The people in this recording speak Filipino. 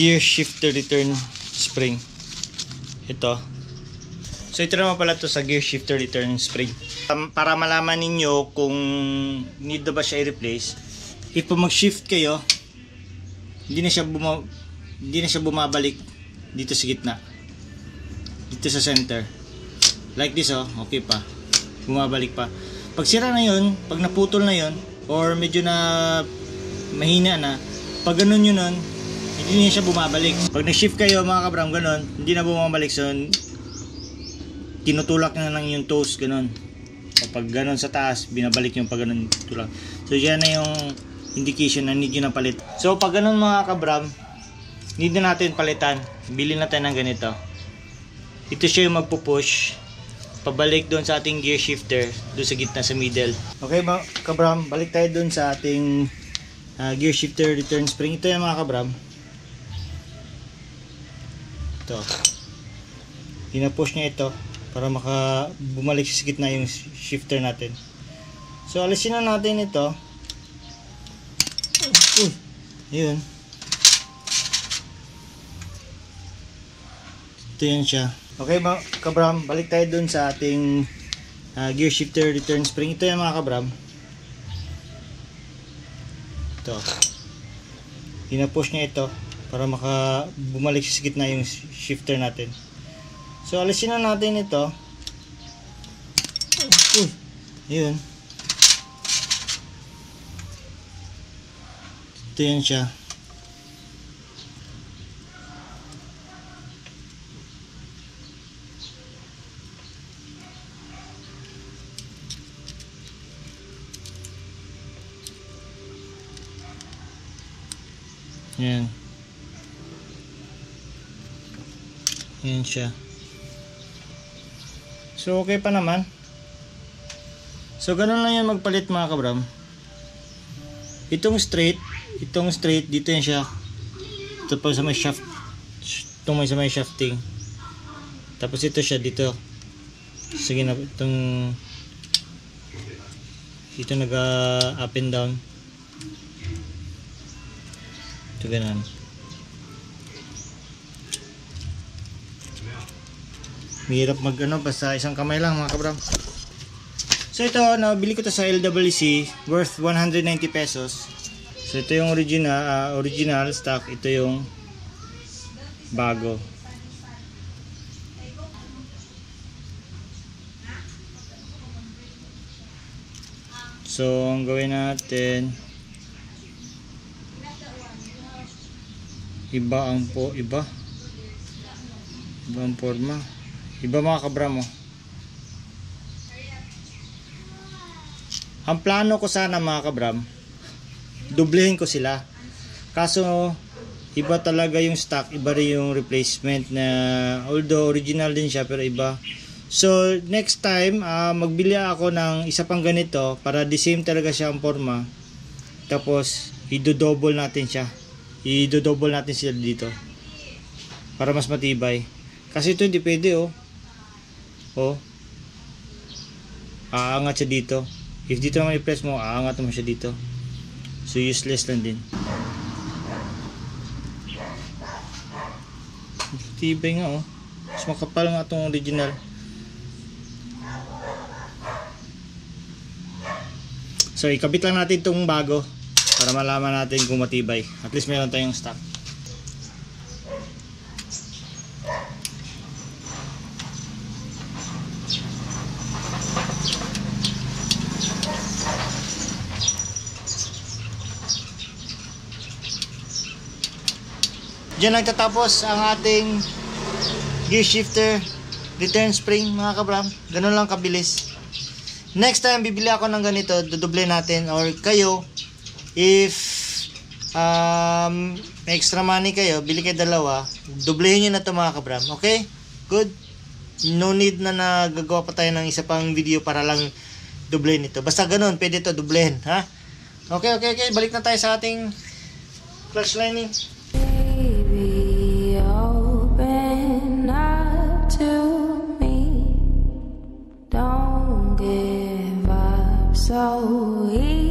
gear shifter return spring. Ito. So ito naman pala to sa gear shifter return spring. Para malaman ninyo kung need na ba siya i-replace, if mag-shift kayo, hindi na siya bumabalik dito sa gitna. Dito sa center. Like this, oh, okay pa. Bumabalik pa. Pag sira na 'yon, pag naputol na 'yon, or medyo na mahina na, pag ganun yun nun, hindi na siya bumabalik. Pag nag-shift kayo mga kabram, ganun, hindi na bumabalik. So tinutulak na lang yung toes, ganun. Kapag ganun sa taas, binabalik yung pag ganun tulak. So yan na yung indication na need nyo na palit. So pag ganun mga kabram, need na natin palitan. Bili na tayo ng ganito. Ito siya yung magpupush pabalik doon sa ating gear shifter, doon sa gitna sa middle. Okay mga kabram, balik tayo doon sa ating gear shifter return spring. Ito yan mga kabram. Ito. Pinapush niya ito para bumalik sa gitna yung shifter natin. So alisin na natin ito. Yun. Ito yan siya. Okay mga kabram, balik tayo dun sa ating gear shifter return spring. Ito yan mga kabram. Ito. Pinapush niya ito para bumalik sa gitna yung shifter natin. So alisin na natin ito. Yun. Ito yan siya. Yan. Yan siya. So okay pa naman. So ganun lang yan magpalit mga kabram. Itong straight dito yan siya. Ito pa sa may shaft. Itong may sa may shafting. Tapos ito siya dito. Sige na itong dito nag up and down. Ito ganun. Mahirap basta isang kamay lang mga kabram. So ito, nabili ko to sa LWC, worth 190 pesos. So ito yung original stock, ito yung bago. So ang gawin natin, iba ang forma. Iba mga kabram, oh. Ang plano ko sana mga kabram, dublehin ko sila. Kaso iba talaga yung stock, iba rin yung replacement na although original din siya pero iba. So next time magbili ako ng isa pang ganito para the same talaga siya ang forma. Tapos i-double natin siya. I-double natin sila dito para mas matibay. Kasi ito hindi pwede, oh. Aangat siya dito. If dito naman i-press mo, aangat naman siya dito. So useless lang din. Tibay nga, oh. Mas makapal nga itong original. So ikabit lang natin itong bago para malaman natin kung matibay. At least meron tayong stock. Diyan nagtatapos ang ating gear shifter return spring mga kabram. Ganun lang kabilis. Next time bibili ako ng ganito, dudoble natin, or kayo if may extra money kayo, bili kayo dalawa, doblehin nyo na to mga kabram. Okay? Good? No need na nagagawa pa tayo ng isa pang video para lang doblehin ito. Basta ganun, pwede to doblehin, ha? Okay. Balik na tayo sa ating clutch lining. So